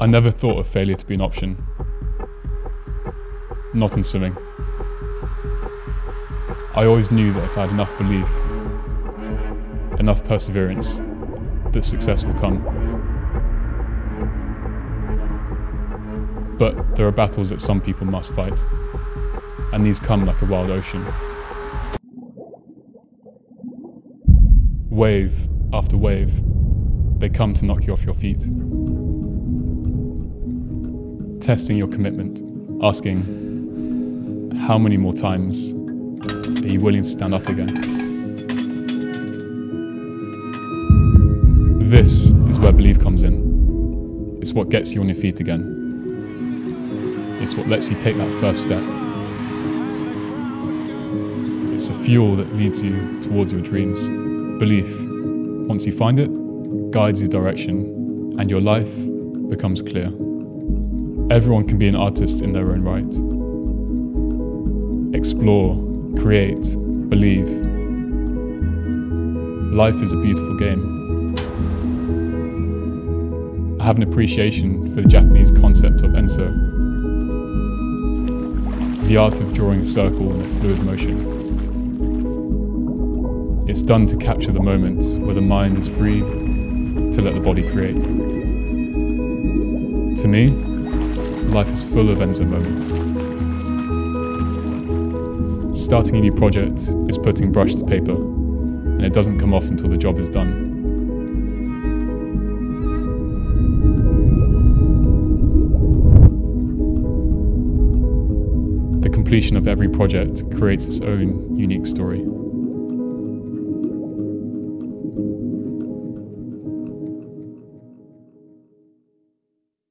never thought of failure to be an option. Not in swimming. I always knew that if I had enough belief, enough perseverance, that success will come. But there are battles that some people must fight, and these come like a wild ocean. Wave after wave, they come to knock you off your feet. Testing your commitment, asking, how many more times are you willing to stand up again? This is where belief comes in. It's what gets you on your feet again. It's what lets you take that first step. It's the fuel that leads you towards your dreams. Belief, once you find it, guides your direction, and your life becomes clear. Everyone can be an artist in their own right. Explore, create, believe. Life is a beautiful game. I have an appreciation for the Japanese concept of enso, the art of drawing a circle in a fluid motion. It's done to capture the moment where the mind is free to let the body create. To me, life is full of enso moments. Starting a new project is putting brush to paper, and it doesn't come off until the job is done. The completion of every project creates its own unique story.